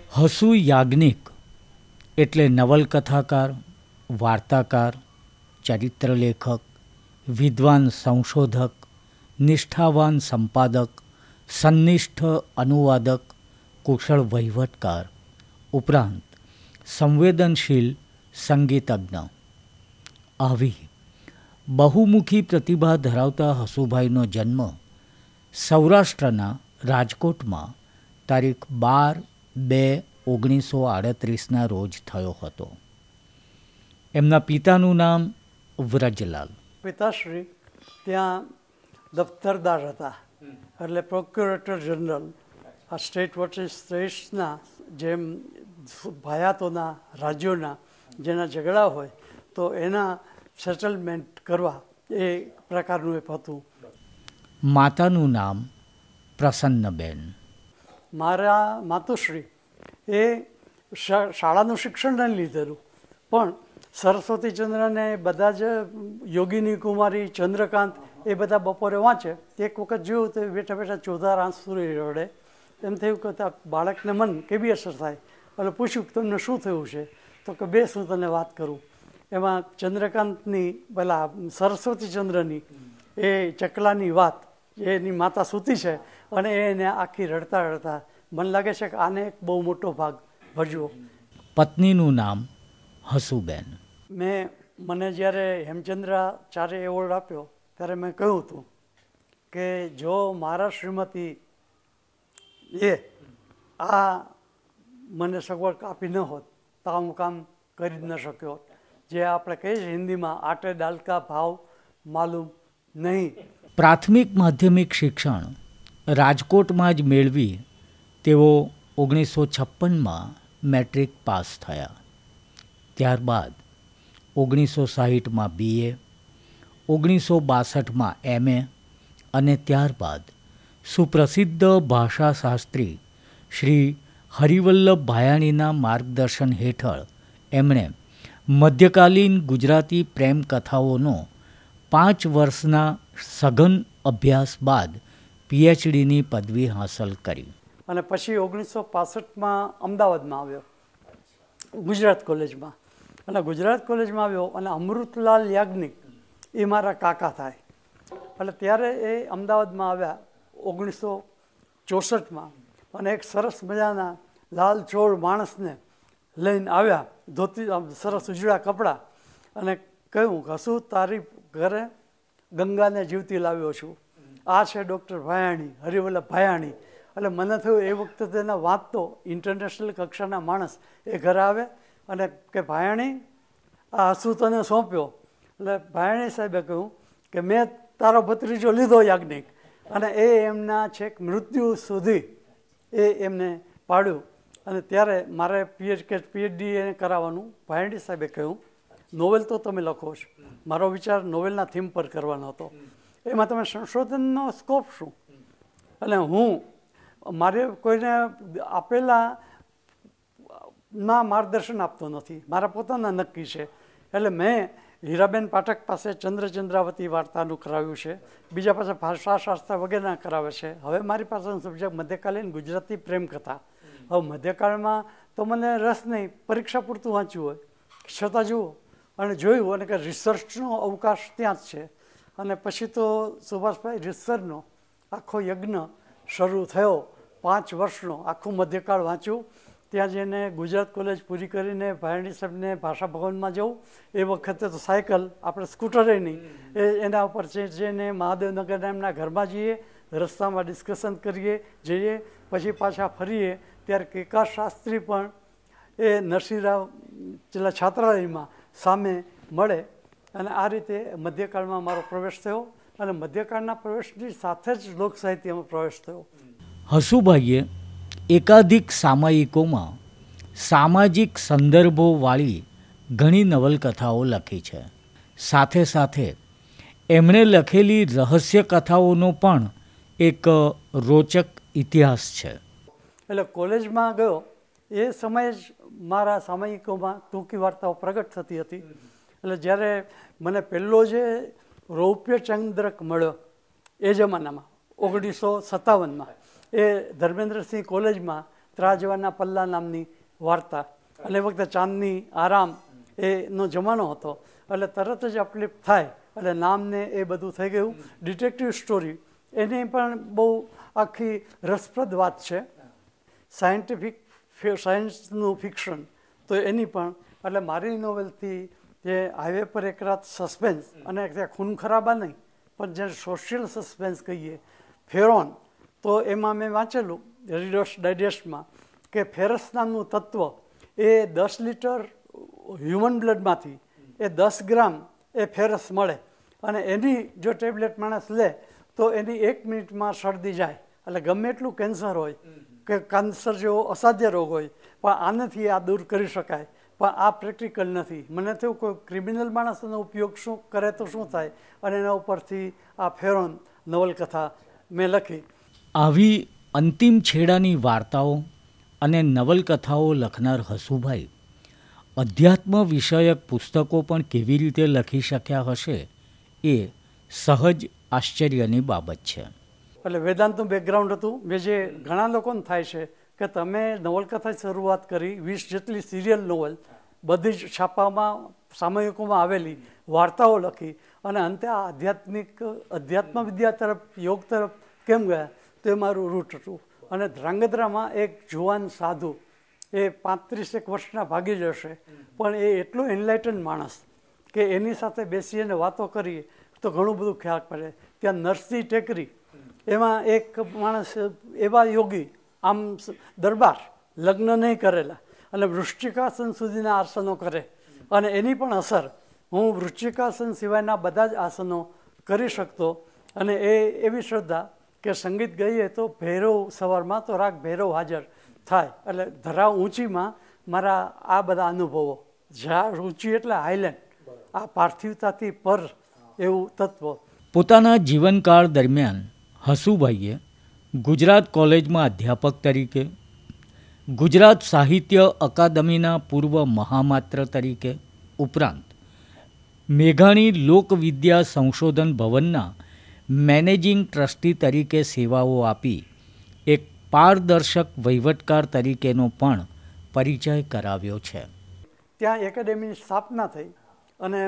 હસુ યાજ્ઞિક એટલે નવલકથાકાર, વાર્તાકાર, ચરિત્રલેખક, વિદ્વાન સંશોધક, નિષ્ઠાવાન સંપાદક, સંનિષ્ઠ અનુવાદક, કુશળ વહીવટકાર, ઉપરાંત સંવેદનશીલ સંગીતજ્ઞ. આવી બહુમુખી પ્રતિભા ધરાવતા હસુભાઈનો જન્મ સૌરાષ્ટ્રના રાજકોટમાં તારીખ 12/2/1938 રોજ થયો હતો. એમના પિતાનું નામ વ્રજલાલ. પિતાશ્રી ત્યાં દફતરદાર હતા, એટલે પ્રોક્યુરેટર જનરલ. આ સ્ટેટ વર્સિસ સ્ટેટ્સના જેમ ભાયાતોના રાજ્યોના જેના ઝઘડા હોય તો એના સેટલમેન્ટ કરવા એ પ્રકારનું એ હતું. માતાનું નામ પ્રસન્નબેન. મારા માતુશ્રી એ શાળાનું શિક્ષણ નહીં લીધેલું, પણ સરસ્વતીચંદ્રને બધા જ યોગિની કુમારી, ચંદ્રકાંત એ બધા બપોરે વાંચે. એક વખત જોયું તો બેઠા બેઠા ચોધાર આંસુરી રડે. એમ થયું કે બાળકને મન કેવી અસર થાય. એટલે પૂછ્યું કે તમને શું થયું છે? તો કે બેસ હું તને વાત કરું. એમાં ચંદ્રકાંતની પેલા સરસ્વતીચંદ્રની એ ચકલાની વાત, એની માતા સૂતી છે અને એને આખી રડતા રડતા મને લાગે છે કે આને એક બહુ મોટો ભાગ ભજવો. પત્નીનું નામ હસુબેન. મને જ્યારે હેમચંદ્રાચાર્ય એવોર્ડ આપ્યો ત્યારે મેં કહ્યું હતું કે જો મારા શ્રીમતી એ આ મને સગવડ આપી ન હોત તો હું કામ કરી જ ન શક્યો. જે આપણે કહીએ છીએ હિન્દીમાં આટે ડાલકા ભાવ માલુમ નહીં. પ્રાથમિક માધ્યમિક શિક્ષણ રાજકોટમાં જ મેળવી તેઓ 1956માં મેટ્રિક પાસ થયા. ત્યારબાદ 1960માં BA, 1962માં MA અને ત્યારબાદ સુપ્રસિદ્ધ ભાષાશાસ્ત્રી શ્રી હરિવલ્લભ ભાયાણીના માર્ગદર્શન હેઠળ એમણે મધ્યકાલીન ગુજરાતી પ્રેમ કથાઓનો 5 વર્ષના સઘન અભ્યાસ બાદ PhDની પદવી હાંસલ કરી. અને પછી 1965માં અમદાવાદમાં આવ્યો ગુજરાત કોલેજમાં. અને ગુજરાત કોલેજમાં આવ્યો અને અમૃતલાલ યાજ્ઞિક એ મારા કાકા થાય. એટલે ત્યારે એ અમદાવાદમાં આવ્યા 1964માં અને એક સરસ મજાના લાલ ચોળ માણસને લઈને આવ્યા, ધોતી સરસ ઉજળા કપડાં, અને કહ્યું કે હસુ તારી ઘરે ગંગાને જીવતી લાવ્યો છું. આ છે ડૉક્ટર ભાયાણી, હરિવલ્લભ ભાયાણી. એટલે મને થયું એ વખતે તેના વાંચતો ઇન્ટરનેશનલ કક્ષાના માણસ એ ઘરે આવે અને કે ભાયાણી આ હસુ તને સોંપ્યો. એટલે ભાયાણી સાહેબે કહ્યું કે મેં તારો ભત્રીજો લીધો યાજ્ઞિક, અને એ એમના છેક મૃત્યુ સુધી એ એમને પાડ્યું. અને ત્યારે મારે PhD એને કરાવવાનું ભાયાણી સાહેબે કહ્યું નોવેલ તો તમે લખો છો, મારો વિચાર નોવેલના થીમ પર કરવાનો હતો. એમાં તમે સંશોધનનો સ્કોપ શું? અને હું મારે કોઈને આપેલા ના માર્ગદર્શન આપતો નથી, મારા પોતાના નક્કી છે. એટલે મેં હીરાબેન પાઠક પાસે ચંદ્રચંદ્રાવતી વાર્તાનું કરાવ્યું છે, બીજા પાસે ભાષાશાસ્ત્ર વગેરેના કરાવે છે. હવે મારી પાસેનો સબ્જેક્ટ મધ્યકાલીન ગુજરાતી પ્રેમ કથા. હવે મધ્યકાળમાં તો મને રસ નહીં, પરીક્ષા પૂરતું વાંચ્યું હોય છતાં જુઓ અને જોયું અને કે રિસર્ચનો અવકાશ ત્યાં જ છે. અને પછી તો સુભાષભાઈ રિસર્ચનો આખો યજ્ઞ શરૂ થયો. 5 વર્ષનો આખું મધ્યકાળ વાંચ્યું. ત્યાં જઈને ગુજરાત કોલેજ પૂરી કરીને ભાયાણી સાહેબને ભાષા ભવનમાં જવું. એ વખતે તો સાયકલ, આપણે સ્કૂટરે નહીં, એના ઉપર જઈને મહાદેવનગર એમના ઘરમાં જઈએ, રસ્તામાં ડિસ્કશન કરીએ, જઈએ, પછી પાછા ફરીએ. ત્યારે કેકા શાસ્ત્રી પણ એ નરસિંહરાવ પેલા છાત્રાલયમાં સામે મળે. અને આ રીતે મધ્યકાળમાં મારો પ્રવેશ થયો અને મધ્યકાળના પ્રવેશની સાથે જ લોક સાહિત્યમાં પ્રવેશ થયો. હસુભાઈએ એકાધિક સામાયિકોમાં સામાજિક સંદર્ભોવાળી ઘણી નવલકથાઓ લખી છે. સાથે સાથે એમણે લખેલી રહસ્ય કથાઓનો પણ એક રોચક ઇતિહાસ છે. એટલે કોલેજમાં ગયો એ સમયે જ મારા સામાયિકોમાં ટૂંકી વાર્તાઓ પ્રગટ થતી હતી. એટલે જ્યારે મને પહેલો જે રૌપ્ય ચંદ્રક મળ્યો એ જમાનામાં 1957માં એ ધર્મેન્દ્રસિંહ કોલેજમાં ત્રાજવાના પલ્લા નામની વાર્તા, અને એ વખતે ચાંદની આરામ એનો જમાનો હતો, એટલે તરત જ અપલિફ્ટ થાય એટલે નામને એ બધું થઈ ગયું. ડિટેક્ટિવ સ્ટોરી એની પણ બહુ આખી રસપ્રદ વાત છે. સાયન્સનું ફિક્શન તો એની પણ, એટલે મારી નોવેલથી જે હાઈવે પર એક રાત સસ્પેન્સ, અને ત્યાં ખૂન ખરાબા નહીં પણ જે સોશિયલ સસ્પેન્સ કહીએ, ફેરોન, તો એમાં મેં વાંચેલું રીડર્સ ડાયજેસ્ટમાં કે ફેરસ નામનું તત્વ એ 10 લીટર હ્યુમન બ્લડમાંથી એ 10 ગ્રામ એ ફેરસ મળે, અને એની જો ટેબ્લેટ માણસ લે તો એની 1 મિનિટમાં શરદી જાય. એટલે ગમે એટલું કેન્સર હોય કે કેન્સર જેવો અસાધ્ય રોગ હોય પણ આનાથી આ દૂર કરી શકાય, પણ આ પ્રેક્ટિકલ નથી. મને થયું કોઈ ક્રિમિનલ માણસનો ઉપયોગ શું કરે તો શું થાય, અને એના ઉપરથી આ ફેરોન નવલકથા મેં લખી. આવી અંતિમ છેડાની વાર્તાઓ અને નવલકથાઓ લખનાર હસુભાઈ અધ્યાત્મ વિષયક પુસ્તકો પણ કેવી રીતે લખી શક્યા હશે એ સહજ આશ્ચર્યની બાબત છે. એટલે વેદાંતનું બેકગ્રાઉન્ડ હતું. મેં જે ઘણા લોકોને થાય છે કે તમે નવલકથા શરૂઆત કરી, 20 જેટલી સિરિયલ નોવેલ, બધી જ છાપામાં સામયિકોમાં આવેલી વાર્તાઓ લખી, અને અંતે આ અધ્યાત્મ વિદ્યા તરફ, યોગ તરફ કેમ ગયા, તો એ મારું રૂટ હતું. અને ધ્રાંગધ્રામાં એક જુવાન સાધુ, એ 35 વર્ષના ભાગી જશે, પણ એ એટલો એનલાઇટન માણસ કે એની સાથે બેસીને વાતો કરીએ તો ઘણું બધું ખ્યાલ પડે. ત્યાં નરસિંહ ટેકરી, એમાં એક માણસ એવા યોગી, આમ દરબાર, લગ્ન નહીં કરેલા, અને વૃશ્ચિકાસન સુધીના આસનો કરે, અને એની પણ અસર હું વૃશ્ચિકાસન સિવાયના બધા જ આસનો કરી શકતો. અને એ એવી શ્રદ્ધા કે સંગીત ગાઈએ તો ભૈરવ, સવારમાં તો રાગ ભૈરવ હાજર થાય. એટલે ધરા ઊંચીમાં મારા આ બધા અનુભવો, જ્યાં ઊંચી એટલે હાઈલેન્ડ, આ પાર્થિવતાથી પર એવું તત્વ. પોતાના જીવનકાળ દરમિયાન હસુભાઈએ ગુજરાત કોલેજમાં અધ્યાપક તરીકે, ગુજરાત સાહિત્ય અકાદમીના પૂર્વ મહામાત્ર તરીકે, ઉપરાંત મેઘાણી લોકવિદ્યા સંશોધન ભવનના મેનેજિંગ ટ્રસ્ટી તરીકે સેવાઓ આપી એક પારદર્શક વહીવટકાર તરીકેનો પણ પરિચય કરાવ્યો છે. ત્યાં એકેડેમીની સ્થાપના થઈ, અને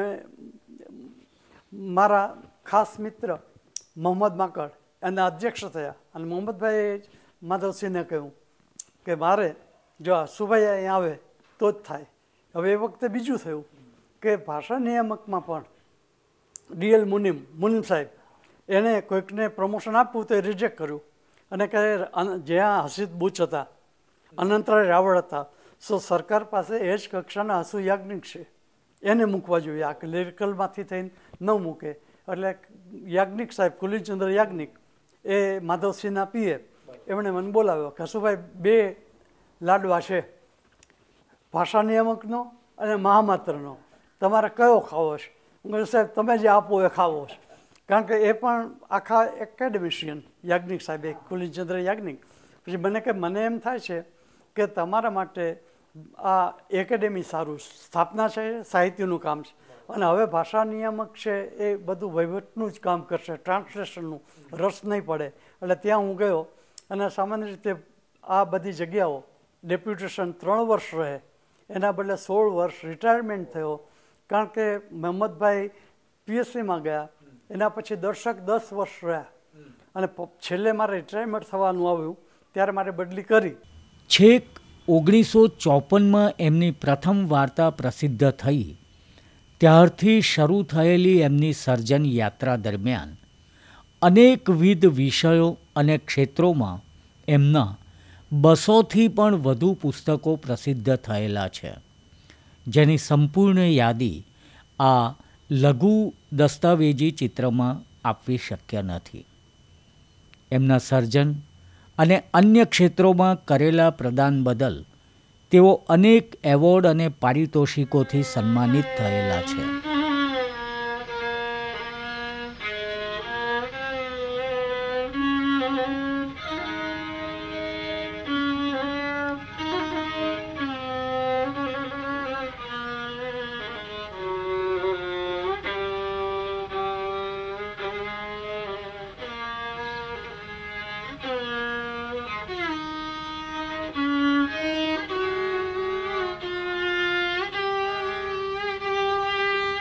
મારા ખાસ મિત્ર મોહમ્મદ માકડ એના અધ્યક્ષ થયા, અને મોહમ્મદભાઈએ માધવસિંહને કહ્યું કે મારે જો આ સુભાઈ અહીંયા આવે તો જ થાય. હવે એ વખતે બીજું થયું કે ભાષા નિયામકમાં પણ ડીએલ મુનિમ સાહેબ, એને કોઈકને પ્રમોશન આપવું તો એ રિજેક્ટ કર્યું, અને કહે જ્યાં હસીદ બુચ હતા, અનંતરાય રાવળ હતા, સો સરકાર પાસે એ જ કક્ષાના હસુ યાજ્ઞિક છે, એને મૂકવા જોઈએ, આ ક્લેરિકલમાંથી થઈને ન મૂકે. એટલે યાજ્ઞિક સાહેબ, કુલીનચંદ્ર યાજ્ઞિક, એ માધવસિંહના પીએ, એમણે મને બોલાવ્યો કે હસુભાઈ 2 લાડવા છે, ભાષા નિયામકનો અને મહામાત્રનો, તમારે કયો ખાવો છે? હું કહ્યું સાહેબ તમે જે આપો એ ખાવો છે. કારણ કે એ પણ આખા એકેડેમિશિયન યાજ્ઞિક સાહેબ, એક કુલીનચંદ્ર યાજ્ઞિક. પછી મને એમ થાય છે કે તમારા માટે આ એકેડેમી સારું, સ્થાપના છે, સાહિત્યનું કામ છે, અને હવે ભાષા નિયામક છે એ બધું વહીવટનું જ કામ કરશે, ટ્રાન્સલેશનનું રસ નહીં પડે. એટલે ત્યાં હું ગયો, અને સામાન્ય રીતે આ બધી જગ્યાઓ ડેપ્યુટેશન 3 વર્ષ રહે, એના બદલે 16 વર્ષ રિટાયરમેન્ટ થયો. કારણ કે મહમ્મદભાઈ પીએચડીમાં ગયા, એના પછી દર્શક 10 વર્ષ રહ્યા, અને છેલ્લે મારે રિટાયરમેન્ટ થવાનું આવ્યું ત્યારે મારે બદલી કરી. છેક 1954માં એમની પ્રથમ વાર્તા પ્રસિદ્ધ થઈ, ત્યારથી શરૂ થયેલી એમની સર્જન યાત્રા દરમિયાન અનેકવિધ વિષયો અને ક્ષેત્રોમાં એમના 200થી પણ વધુ પુસ્તકો પ્રસિદ્ધ થયેલા છે, જેની સંપૂર્ણ યાદી આ લઘુ દસ્તાવેજી ચિત્રમાં આપવી શક્ય નથી. એમના સર્જન અને અન્ય ક્ષેત્રોમાં કરેલા પ્રદાન બદલ તેઓ અનેક એવોર્ડ અને પારિતોષિકોથી સન્માનિત થયેલા છે.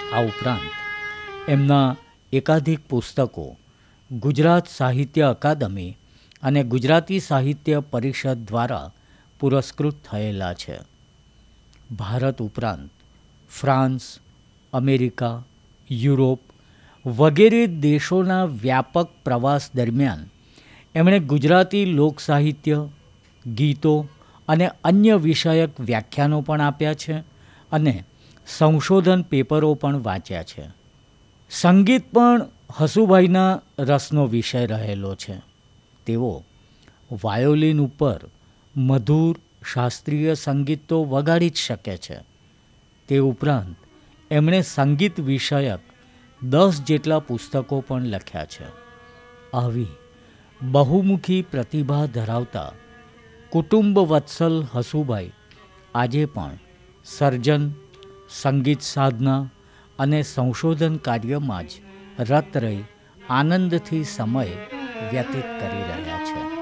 આ ઉપરાંત એમના એકાધિક પુસ્તકો ગુજરાત સાહિત્ય અકાદમી અને ગુજરાતી સાહિત્ય પરિષદ દ્વારા પુરસ્કૃત થયેલા છે. ભારત ઉપરાંત ફ્રાન્સ, અમેરિકા, યુરોપ વગેરે દેશોના વ્યાપક પ્રવાસ દરમિયાન એમણે ગુજરાતી લોકસાહિત્ય, ગીતો અને અન્ય વિષયક વ્યાખ્યાનો પણ આપ્યા છે અને સંશોધન પેપરો પણ વાંચ્યા છે. સંગીત પણ હસુભાઈના રસનો વિષય રહેલો છે. તેઓ વાયોલિન ઉપર મધુર શાસ્ત્રીય સંગીત તો વગાડી જ શકે છે. તે ઉપરાંત એમણે સંગીત વિષયક 10 જેટલા પુસ્તકો પણ લખ્યા છે. આવી બહુમુખી પ્રતિભા ધરાવતા કુટુંબ વત્સલ હસુભાઈ આજે પણ સર્જન, સંગીત સાધના અને સંશોધન કાર્યમાં જ રત રહી આનંદથી સમય વ્યતીત કરી રહ્યા છે.